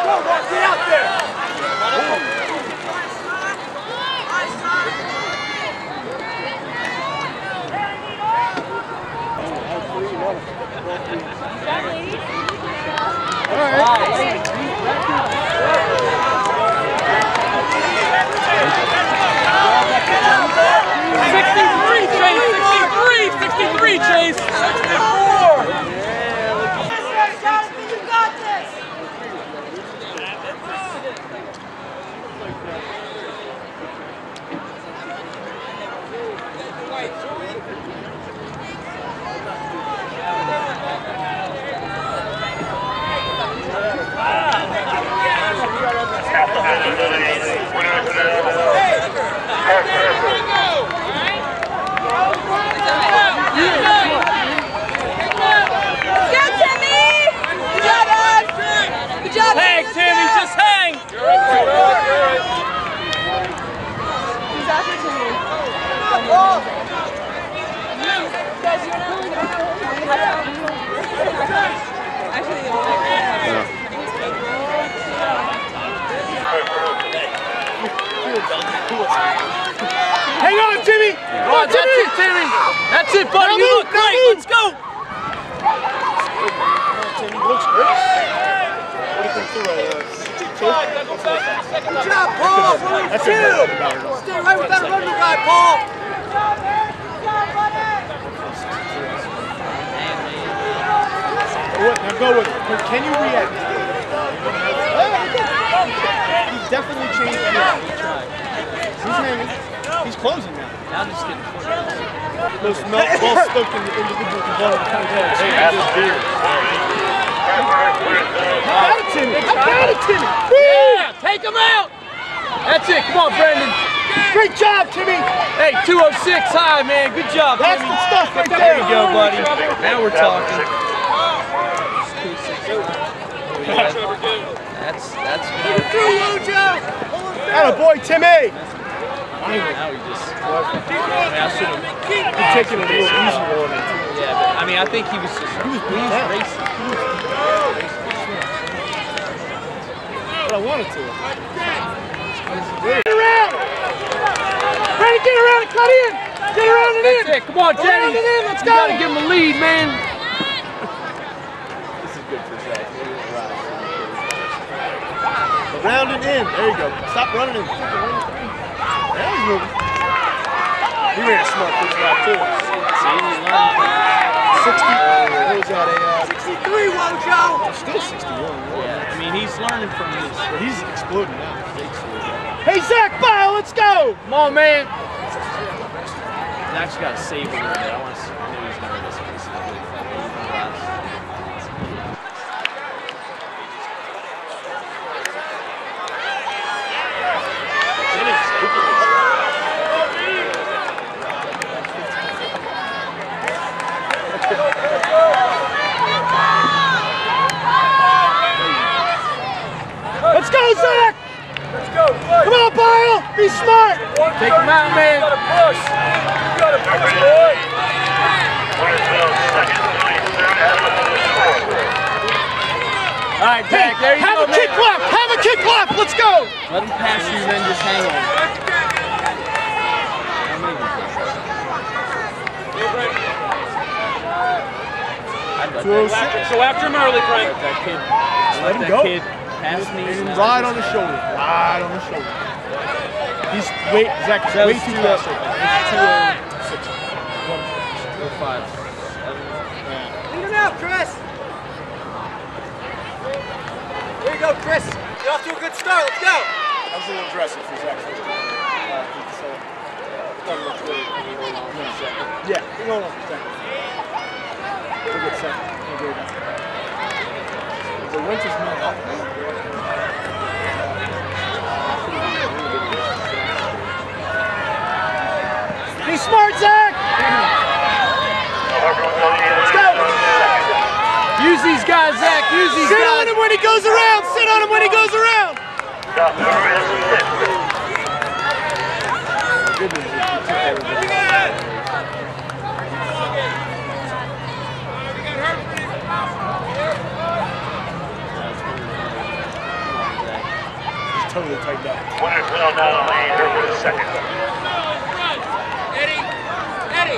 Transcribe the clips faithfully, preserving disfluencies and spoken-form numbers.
sixty-three, Chase! sixty-three! sixty-three, Chase! sixty-four! You got this! Hang, Timmy, just hang! He's after Timmy. Guys, you're not really going Actually, Hang on, Timmy! Come on, that's it, Timmy! That's it, buddy! You look great! Let's go! Timmy looks great. Good job, Paul! That's Two! a Stay right with that running guy, Paul! Now go with it. Can you react? He's definitely changed gears. He's hanging. He's closing now. Now I'm just getting Those well-spoken individual components kind of go. Hey, that's his beard. I got it, Timmy. I got it, Timmy. Yeah! Take him out! That's it. Come on, Brendan. Great job, Timmy. Hey, two oh six high, man. Good job, That's Timmy. the stuff right there. There you go, buddy. Now we're talking. That's that's good. Atta boy, Timmy. Now he just. I should have You're taking it a little easier on it. Yeah, but I mean, I think he was just. He was, he was racing. But I wanted to. Get around! Ready, get around and cut in! Get around and in! That's it. Come on, Jenny. Around and in, let's You go! gotta give him a lead, man. This is good for Zach. Around and in. There you go. Stop running him. Yeah, he's moving. He ran a smart first lap too. sixty. What was that? A uh, sixty-three, Wojo! still sixty-one. Yeah, I mean, he's learning from this. But he's exploding now. Hey Zach, Bio, let's go! Come on, man. Zach's got to save a little bit. I want to see. Maybe he's going to miss this. Let's go, Zach! Let's go, push! Come on, Bio! Be smart! Take him out, man. You gotta push! You gotta push, boy! All right, Zach, there you Have go, a kick man. left! Have a kick left! Let's go! Let him pass you and then just hang on. two oh six. Go after him early, Frank. Let that kid, Let him that go. kid pass me. And right on the shoulder. Right on the shoulder. He's way, Zach, That way was too two fast. oh six. two oh five. Lead him out, Chris! There you go, Chris! Get off to a good start, let's go! That was a little aggressive for Zach. Yeah, hang on for a second. We'll get second. We'll go back. The winter's not up. Be smart, Zach! Let's go! Use these guys, Zach. Use these Sit guys. on him when he goes around! Sit on him when he goes around! totally tightened up. Winners will now lane here for the second. Eddie! Eddie!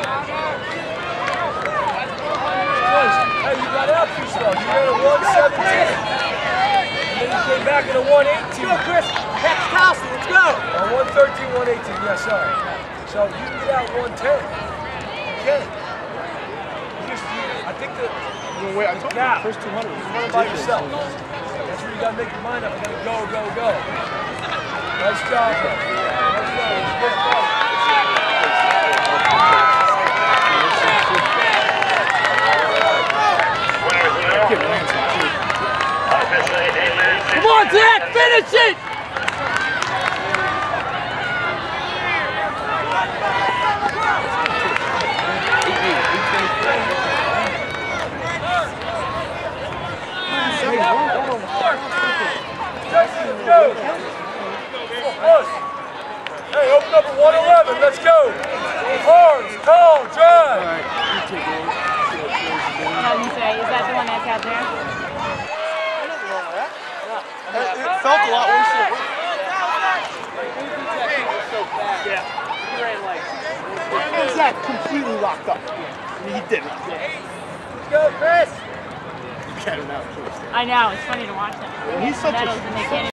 Hey, you got out too slow. You ran a one seventeen. And then you came back in a one eighteen. Let's go, Chris. Catch Towson. Let's go. A one thirteen, one eighteen. Yes, sorry. So you can get out one ten. You can. You just, I think the Well, wait, I told you gap, the first two hundred. you're running by yourself. That's where you got to make your mind up. I got to go, go, go. Nice job, bro. Nice job. Good fight. Winners will officially a minute. Come on, Zach! Finish it! Go. Push. Hey, open up at one eleven. Let's go. Hard, tall, drive. How do you say? Is that the one that's out there? It, it felt a lot worse than it was. Yeah. Zach completely locked up. I mean, he didn't. Let's go, Chris. You got him out first. I know. It's funny to watch him. He's such a- Medals and they can't